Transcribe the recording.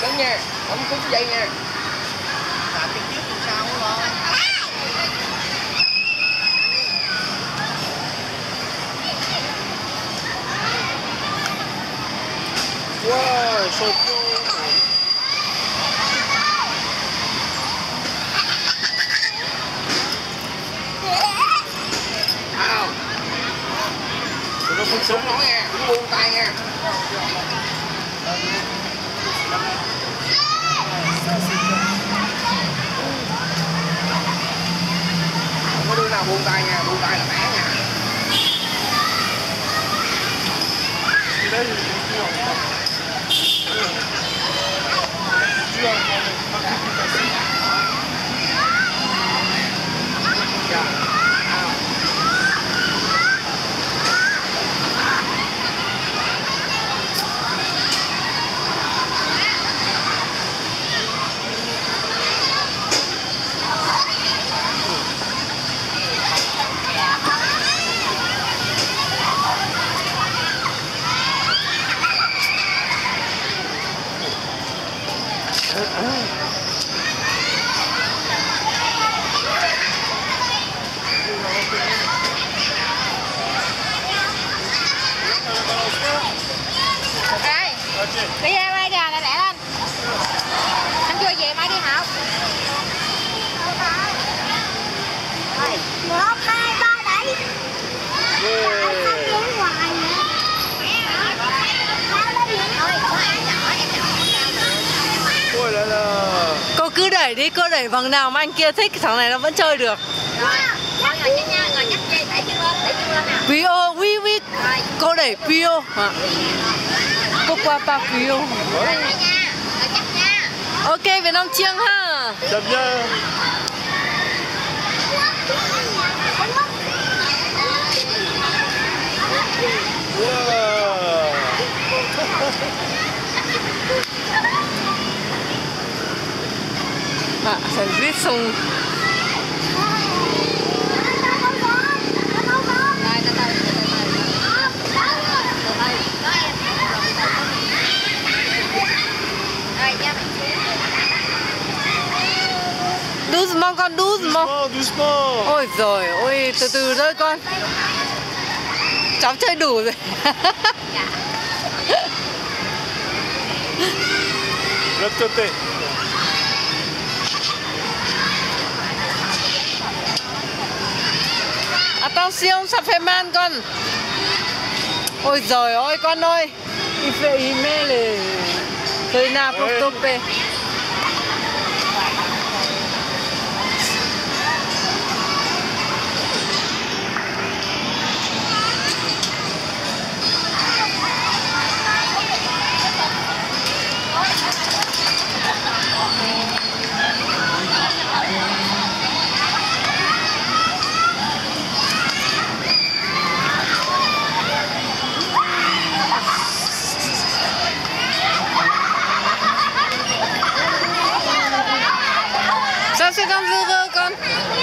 cứng nha, không cứng dây nha. Làm chân trước chân sau đúng không? Wow, so cool. Tụi nó phun súng nó nha, đừng buông tay nha. Không có đứa nào buông tay nha, buông tay là té nha. Đi ra đây kìa, lẹ lên. Anh chưa về mai đi học. 1, 2, 3 đẩy. Ôi là Cô cứ đẩy đi, cô đẩy vòng nào mà anh kia thích, thằng này nó vẫn chơi được. Rồi ngồi chắc nha, ngồi chắc dây, đẩy chân lên nè. Pio, oui. Cô đẩy Pio. Cô qua pa Pio. Rồi nha, ngồi chắc nha. Ok, Việt Nam chiêng ha. chậm nha. Wow. Service sung. Doucement con, doucement. Doucement. Ôi giời ôi, từ từ thôi con. Cháu chơi đủ rồi. L'autre côté. Attention, ça fait mal con. Ôi giời ơi con ơi. Il fait aimer les Serena pour stopper. Sao sẽ con dư con?